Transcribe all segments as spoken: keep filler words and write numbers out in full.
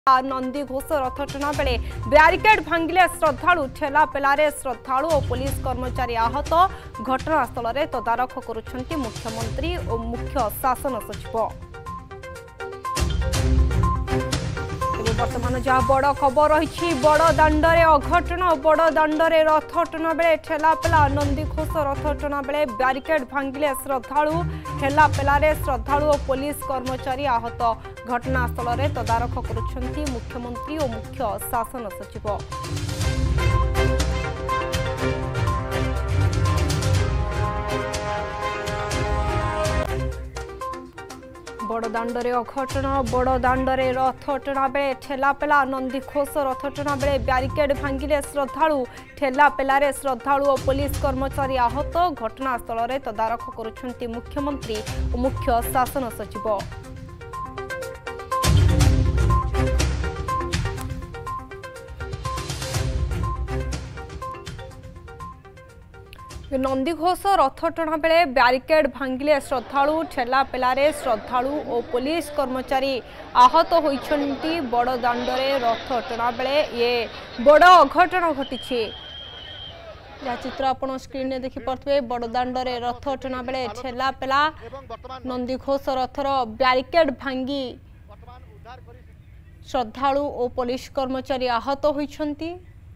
नंदी घोष रथ टणा बेले ब्यारिकेड भांगिले श्रद्धालु ठेला पेलारे श्रद्धालु और पुलिस कर्मचारी आहत घटनास्थल में तदारख करुछंती मुख्यमंत्री और मुख्य शासन सचिव। बर्तमान जहाँ बड़ खबर रही बड़ दाण्डे अघटन बड़ दाण्डे रथ टणा बेले ठेला पेला नंदी घोष रथ टणा बेले ब्यारिकेड भांगिले श्रद्धालु ठेला पेलारे श्रद्धालु और पुलिस कर्मचारी आहत घटनास्थल में तदारख करुछंती मुख्यमंत्री और मुख्य शासन सचिव। बड़दाण्डे अघटन बड़दाण्डे रथ टणा बेले ठेला पेला नंदी घोष रथ टणा बेले ब्यारिकेड भांगिले श्रद्धालु ठेला पेलारे श्रद्धालु और पुलिस कर्मचारी आहत घटनास्थल में तदारख करुछंती मुख्यमंत्री और मुख्य शासन सचिव। नंदी घोष रथ टणा बेले ब्यारिकेड भांगिले श्रद्धालु ठेला पेलारे श्रद्धालु और पुलिस कर्मचारी आहत होइछंती बड़दाण्डे रथ टणा बेले ये बड़ अघटन घटी जहाँ चित्र आपण स्क्रीन में देखि पार्थे बड़दाण्डे रथ टणा बेले ठेला पेला नंदी घोष रथर ब्यारिकेड भांगी श्रद्धालु और पुलिस कर्मचारी आहत होइछंती।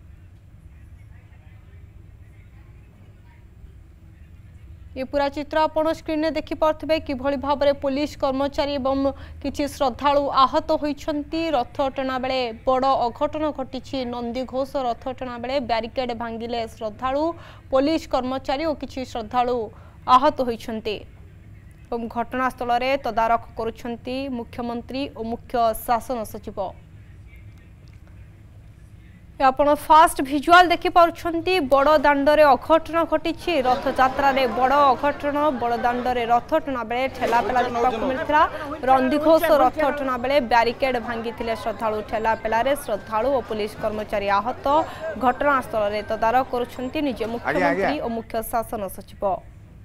ये पूरा चित्र आपण स्क्रीन में देखि पार्थे किभली भाव में पुलिस कर्मचारी एवं किछि श्रद्धालु आहत होइछंती रथ टणा बेले बड़ अघटन घटी नंदी घोष रथ टणा बेले ब्यारिकेड भांगिले श्रद्धालु पुलिस कर्मचारी और किछि श्रद्धालु आहत होइछंती एवं घटनास्थल में तदारख करुछंती मुख्यमंत्री और मुख्य शासन सचिव। आपण फास्ट भिजुआल देखि पारुछंती बड़ दाण्डे अघटन घटी रथ यात्रा रे बड़ अघटन बड़ दाण्डे रथ टणा बेले ठेला पेला देखा मिलता नंदी घोष रथ टणा बेले ब्यारिकेड भांगी श्रद्धालु ठेला पेलारे श्रद्धालु और पुलिस कर्मचारी आहत घटनास्थल में तदारख करुछंती निजे मुख्यमंत्री और मुख्य शासन सचिव।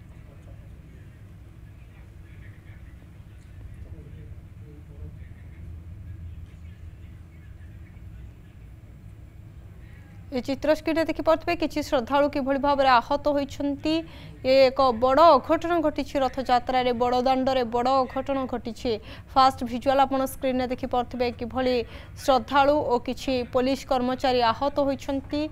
ये चित्र स्क्रीन में देखि पार्थे किछि श्रद्धालु किभली भाव में आहत होइछंती ये एक बड़ अघटन घटी रथ यात्रा रे बड़ दाण्डे बड़ अघटन घटी फास्ट भिजुआल आपण स्क्रीन में देखि पार्थे किभली श्रद्धालु और किछि पुलिस कर्मचारी आहत होइछंती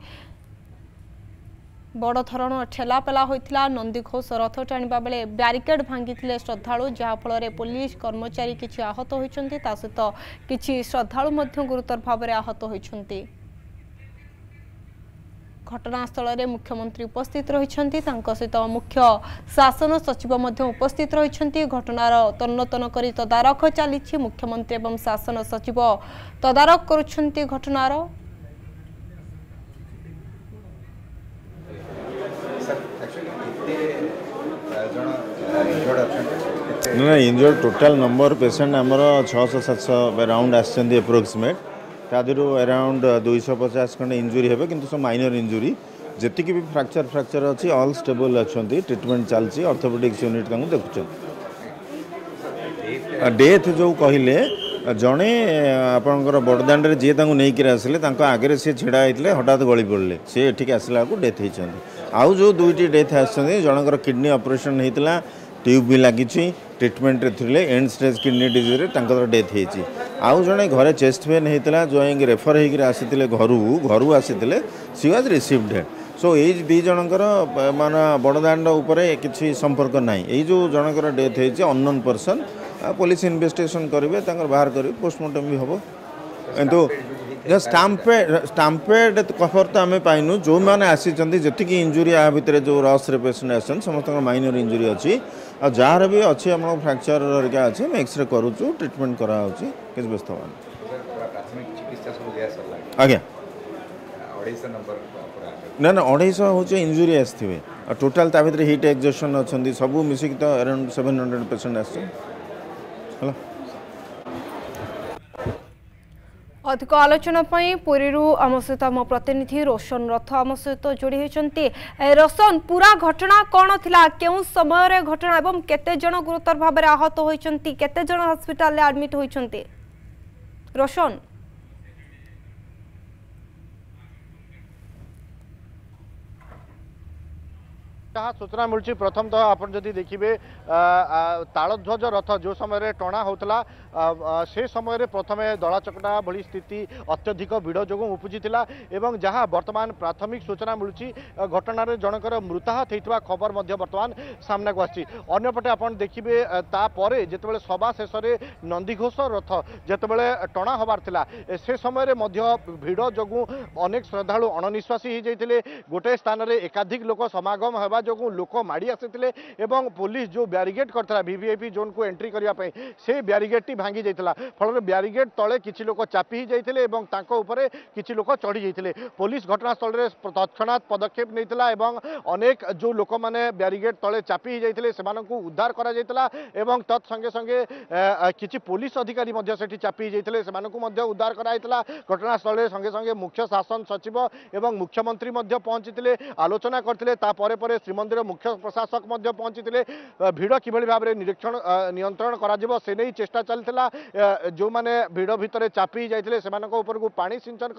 बड़ धरण ठेला पेला होइथिला नंदी घोष रथ टाणिबा बेले ब्यारिकेड भांगिथिले श्रद्धालु जहा फल पुलिस कर्मचारी किछि आहत होइछंती ता सहित किछि श्रद्धालु मध्य गुरुतर भाव में आहत होइछंती। घटनास्थल में मुख्यमंत्री उपस्थित रही सहित मुख्य शासन सचिव उपस्थित रही घटनार तन्नतन करी तदारख चली मुख्यमंत्री एवं शासन सचिव तदारख करुछंती घटनार। इंजर्ड टोटल नंबर पेशेंट आमर छःश सातश अराउंड आप्रोक्सीमेट तादू अराउंड दुई सौ पचास खंडे इंजुरी है कि सब माइनर इंजुरी जी भी फ्रैक्चर फ्रैक्चर अच्छी ऑल स्टेबल अच्छा ट्रिटमेंट चलती ऑर्थोपेडिक्स यूनिट देखुं डेथ जो कहले जड़े आपंकर बड़दाण्डे जी नहीं आसिले आगे सी छिड़ा होते हठात गली पड़े सी एठिक आसला डेथ होती आउ जो दुईटी डेथ आसछन्ती जनकर किडनी ऑपरेशन होता ट्यूब भी लगी ट्रिटमेंट थे end stage kidney disease death होती आउ जड़े घरे चेस्ट पेन होता जो रेफर होकर आसी घर घर आसी सी वाज रिसीव्ड सो ये दी जनकर माना बड़दाण्ड उपर किसी संपर्क ना ये जो जनकर डेथ होती अननोन पर्सन पुलिस इन्वेस्टिगेशन करेंगे बाहर करेंगे पोस्टमार्टम भी हम किंतु स्टाम्पेड स्टाम्पेड खबर तो आम पाइनु जो मैंने आसी जी इंजुरी आ भितर जो रस पेसेंट आसन समस्त माइनर इंजुरी अच्छी आ जार भी अच्छी आम फ्रैक्चर हरिका अच्छे एक्सरे करुचु ट्रिटमेंट कराऊँ किसी व्यस्त आज्ञा ना ना अढ़ाईश हूँ इंजुरी आसवे टोटाल ता भीतर हिट एक्सजॉशन अच्छा सब मिसिक तो अराउंड सेवेन हंड्रेड पेसेंट आस अधिक आलोचना पुरी आम सहित आम प्रतिनिधि रोशन रथ आम सहित जोड़ी होती। रोशन पूरा घटना कौन थिला केउ समय घटना एवं केते जन गुरुतर भाव में आहत होती केते जन हॉस्पिटल में एडमिट होती रोशन? जहाँ सूचना मिलूँ प्रथम तो आप देखिए तालध्वज रथ जो समय टणा होता से समय प्रथम दला चकटा भली स्थिति अत्यधिक भिड़ जो उपजी जहाँ वर्तमान प्राथमिक सूचना मिलूँ घटनार जनकर मृताहत होता खबर बर्तमान सामना को आसपटे आप देखिए तापर जिते सभा शेष में नंदीघोष रथ जिते टणा हबार थिला से समय भिड़ जो अनेक श्रद्धालु अणनिश्वासी हो जाते गोटे स्थान में एकाधिक लोक समागम होगा जो लोक माड़ी आसी पुलिस जो ब्यारिगेड करता वीवीआईपी जोन को एंट्री करने से ब्यारिगेड टी भांगी जाता फल ब्यारिगेड तले किसी लोक चापी जाते किसी लोक चढ़ी जाते पुलिस घटनास्थल में तत्क्षणात पदक्षेप नहीं अनेक जो लोक मैंने ब्यारिगेड तले चापी जाते उद्धार कर तत्संगे संगे किसी पुलिस अधिकारी चापी जाते उद्धार कराइला घटनास्थल में संगे संगे मुख्य शासन सचिव एवं मुख्यमंत्री पहुंची आलोचना करते श्रीमंदिर मुख्य प्रशासक पहुंची भिड़ कि भाव में निरीक्षण नियंत्रण कर से नहीं चेष्टा चलता जो मैंने भिड़ भितर चापी जाते को पानी सिंचन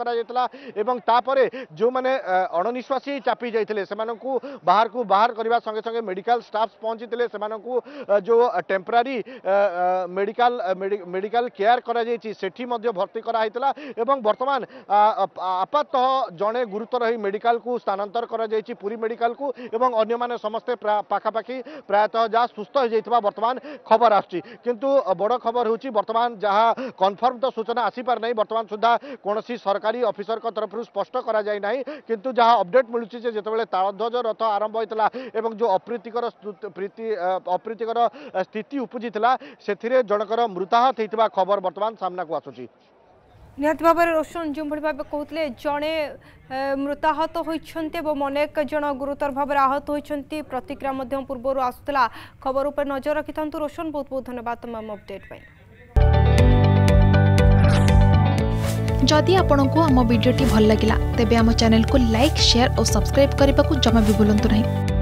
कर जो मैंने अणनिश्वासी चापी जाते बाहर को बाहर करने संगे संगे मेडिकल स्टाफ पहुंची जो टेम्परारी मेडिकल मेडिकल केयर करी भर्ती कराइला वर्तमान आपातः जड़े गुरुतर ही मेडिकल को स्थानांतर कर पुरी मेडिकल को एवं अन्य माने समस्ते पाखापाखि प्रायतः जहाँ सुस्थ हो जाइथिबा वर्तमान खबर आछि किंतु बड़ खबर होछि वर्तमान जहाँ कन्फर्म तो सूचना आसीपार नहीं वर्तमान सुधा कौन सरकारी ऑफिसर का तरफ स्पष्ट करा जाय नहीं किंतु जहाँ अपडेट मिलूँ जिते तालध्वज रथ आरंभ होता एवं जो अप्रीतिकर प्रीति अप्रीतिकर स्थिति उपजी से जनकर मृताहत होता खबर वर्तमान सामना को आसुची निहत भाव में रोशन जो भाव कहते जड़े मृताहत होती अनेक जन गुरुतर भाव आहत होती प्रतिक्रिया पूर्व आसूला खबर उपर नजर रखि था रोशन बहुत बहुत धन्यवाद तमाम अपडेट जदि आपंक आम भिडी भल लगा तेब आम चैनल को लाइक शेयर और सब्सक्राइब करने को जमा भी भूलु नहीं।